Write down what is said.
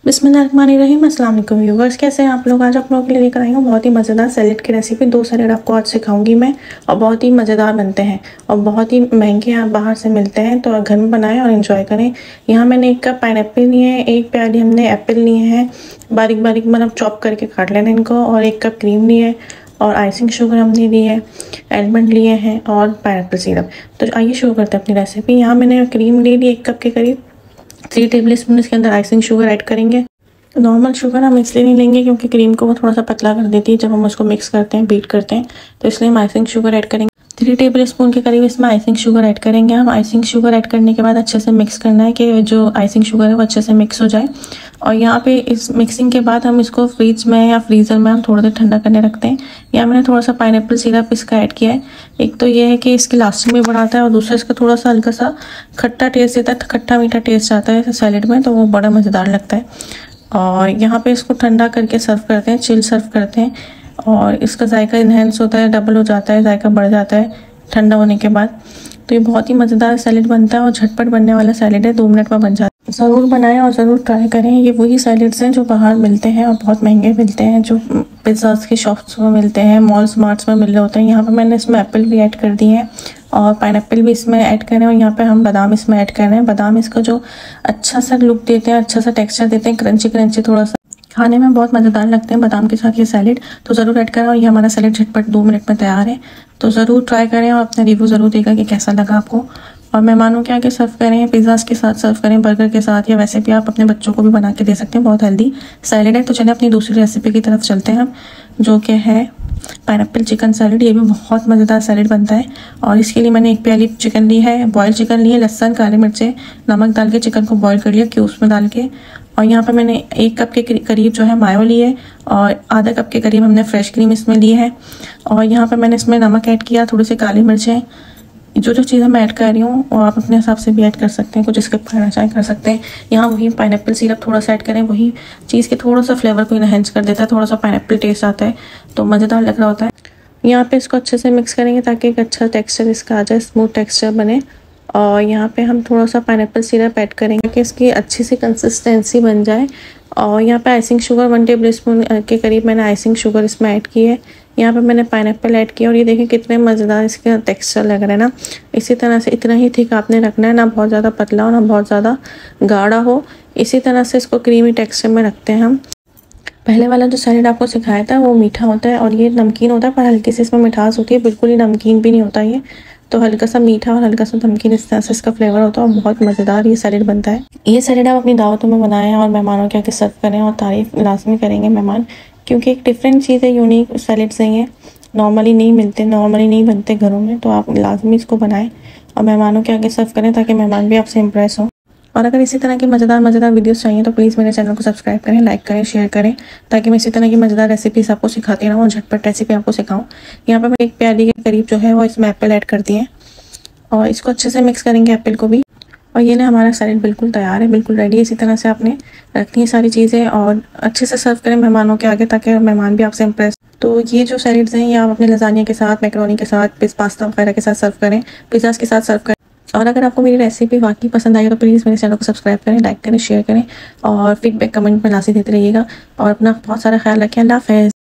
बिस्मिल्लाहिर्रहमानिर्रहीम। अस्सलाम वालेकुम व्यूवर्स, कैसे हैं आप लोग। आज आप लोगों के लिए लेकर आई हूँ बहुत ही मज़ेदार सैलेड की रेसिपी। 2 सैलेड आपको आज सिखाऊंगी मैं और बहुत ही मज़ेदार बनते हैं और बहुत ही महंगे आप बाहर से मिलते हैं, तो घर में बनाएं और इन्जॉय करें। यहाँ मैंने 1 कप पाइनएप्पल लिए हैं, 1 प्याली हमने एप्पल लिए हैं, बारीक बारीक मतलब चॉप करके काट लेना इनको, और 1 कप क्रीम लिए है और आइसिंग शुगर हमने ली है, आलमंड लिए हैं और पाइनएप्पल सिरप। तो आइए शुरू करते हैं अपनी रेसिपी। यहाँ मैंने क्रीम ले ली 1 कप के करीब। 3 टेबल स्पून इसके अंदर आइसिंग शुगर ऐड करेंगे। नॉर्मल शुगर हम इसलिए नहीं लेंगे क्योंकि क्रीम को वो थोड़ा सा पतला कर देती है जब हम उसको मिक्स करते हैं, बीट करते हैं, तो इसलिए हम आइसिंग शुगर ऐड करेंगे। 3 टेबल स्पून के करीब इसमें आइसिंग शुगर ऐड करेंगे हम। आइसिंग शुगर ऐड करने के बाद अच्छे से मिक्स करना है कि जो आइसिंग शुगर है वो अच्छे से मिक्स हो जाए। और यहाँ पे इस मिक्सिंग के बाद हम इसको फ्रिज में या फ्रीज़र में हम थोड़ा देर ठंडा करने रखते हैं। यहाँ मैंने थोड़ा सा पाइनएप्पल सिरप इसका ऐड किया है। एक तो ये है कि इसकी लास्टिंग भी बढ़ाता है और दूसरा इसका थोड़ा सा हल्का सा खट्टा टेस्ट देता है, खट्टा मीठा टेस्ट आता है सैलेड में, तो वो बड़ा मज़ेदार लगता है। और यहाँ पे इसको ठंडा करके सर्व करते हैं, चिल सर्व करते हैं, और इसका जायका इन्हेंस होता है, डबल हो जाता है, जायका बढ़ जाता है ठंडा होने के बाद। तो ये बहुत ही मज़ेदार सैलेड बनता है और झटपट बनने वाला सैलेड है, 2 मिनट में बन जाता है। ज़रूर बनाएं और ज़रूर ट्राई करें। ये वही सैलेड्स हैं जो बाहर मिलते हैं और बहुत महंगे मिलते हैं, जो पिज़्ज़ाज़ की शॉप्स में मिलते हैं, मॉल्स मार्ट्स में मिल रहे होते हैं। यहाँ पे मैंने इसमें एप्पल भी ऐड कर दिए हैं और पाइनएप्पल भी इसमें ऐड करें, और यहाँ पे हम बादाम इसमें ऐड कर रहे हैं। बादाम इसको जो अच्छा सा लुक देते हैं, अच्छा सा टेक्सचर देते हैं, क्रंची क्रंची, थोड़ा सा खाने में बहुत मज़ेदार लगते हैं बादाम के साथ ये सैलेड। तो ज़रूर ऐड करें और ये हमारा सैलेड झटपट 2 मिनट में तैयार है। तो ज़रूर ट्राई करें और अपना रिव्यू ज़रूर देगा कि कैसा लगा आपको। और मेहमानों के आगे सर्व करें, पिज़्ज़ाज़ के साथ सर्व करें, बर्गर के साथ, या वैसे भी आप अपने बच्चों को भी बना के दे सकते हैं। बहुत हेल्दी सैलेड है। तो चलिए अपनी दूसरी रेसिपी की तरफ चलते हैं हम, जो कि है पाइनएप्पल चिकन सैलेड। ये भी बहुत मज़ेदार सैलेड बनता है। और इसके लिए मैंने 1 प्याली चिकन ली है, बॉयल चिकन ली है, लहसुन, काली मिर्चें, नमक डाल के चिकन को बॉयल कर लिया क्यूब्स में डाल के। और यहाँ पे मैंने 1 कप के करीब जो है मायो ली है और आधा कप के करीब हमने फ्रेश क्रीम इसमें ली है। और यहाँ पे मैंने इसमें नमक ऐड किया, थोड़ी सी काली मिर्चें। जो चीज़ें मैं ऐड कर रही हूँ वो आप अपने हिसाब से भी ऐड कर सकते हैं, कुछ स्किप करना चाहें कर सकते हैं। यहाँ वही पाइनएप्पल सिरप थोड़ा सा ऐड करें, वही चीज़ के थोड़ा सा फ्लेवर को इनहेंस कर देता है, थोड़ा सा पाइनएप्पल टेस्ट आता है तो मज़ेदार लग रहा होता है। यहाँ पे इसको अच्छे से मिक्स करेंगे ताकि एक अच्छा टेक्सचर इसका आ जाए, स्मूथ टेक्सचर बने। और यहाँ पे हम थोड़ा सा पाइनएप्पल सिरप ऐड करेंगे कि इसकी अच्छी सी कंसिस्टेंसी बन जाए। और यहाँ पे आइसिंग शुगर 1 टेबल स्पून के करीब मैंने आइसिंग शुगर इसमें ऐड की है। यहाँ पे मैंने पाइनएप्पल ऐड किया और ये देखें कितने मज़ेदार इसका टेक्सचर लग रहा है ना। इसी तरह से इतना ही थिक आपने रखना है, ना बहुत ज़्यादा पतला हो ना बहुत ज़्यादा गाढ़ा हो। इसी तरह से इसको क्रीमी टेक्सचर में रखते हैं हम। पहले वाला जो सैलेड आपको सिखाया था वो मीठा होता है और ये नमकीन होता है, पर हल्की सी इसमें मिठास होती है, बिल्कुल ही नमकीन भी नहीं होता ये। तो हल्का सा मीठा और हल्का सा नमकीन, इस तरह से इसका फ्लेवर होता है और बहुत मज़ेदार ये सैलेड बनता है। ये सैलेड आप अपनी दावतों में बनाएं और मेहमानों के आगे सर्व करें और तारीफ़ लाजमी करेंगे मेहमान, क्योंकि एक डिफरेंट चीज़ है, यूनिक सैलेड्स हैं ये, नॉर्मली नहीं मिलते, नॉर्मली नहीं बनते घरों में। तो आप लाजमी इसको बनाएं और मेहमानों के आगे सर्व करें ताकि मेहमान भी आपसे इम्प्रेस हो। और अगर इसी तरह की मज़ेदार वीडियोस चाहिए तो प्लीज़ मेरे चैनल को सब्सक्राइब करें, लाइक करें, शेयर करें, ताकि मैं इसी तरह की मज़ेदार रेसिपीज़ आपको सिखाती रहूँ और झटपट रेसिपी आपको सिखाऊँ। यहाँ पर मैं 1 प्याली के करीब जो है वो इसमें एप्पल ऐड कर दिए और इसको अच्छे से मिक्स करेंगे एप्पल को भी। और ये ना हमारा सैलेड बिल्कुल तैयार है, बिल्कुल रेडी है। इसी तरह से आपने रखनी है सारी चीज़ें और अच्छे से सर्व करें मेहमानों के आगे ताकि मेहमान भी आपसे इम्प्रेस। तो ये जो सैलेड्स हैं ये आप अपने लजानिया के साथ, मैकरोनी के साथ, पास्ता वगैरह के साथ सर्व करें, पिज़्ज़ाज़ के साथ सर्व करें। और अगर आपको मेरी रेसिपी वाकई पसंद आई तो प्लीज़ मेरे चैनल को सब्सक्राइब करें, लाइक करें, शेयर करें और फीडबैक कमेंट में लाजमी देते रहिएगा। और अपना बहुत सारा ख्याल रखें। अल्लाह हाफ़िज़।